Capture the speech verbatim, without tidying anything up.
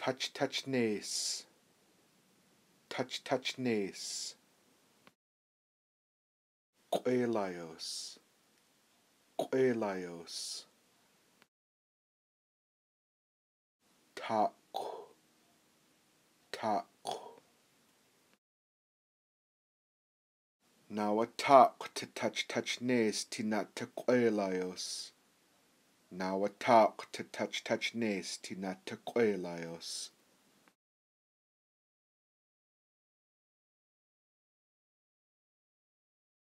touch touch nes, touch touch nes, Quelaios, Quelaios, tak, tak. Now a tak to touch touch nes tina te Quelaios. Now a tak to touch touch nes tina te Quelaios.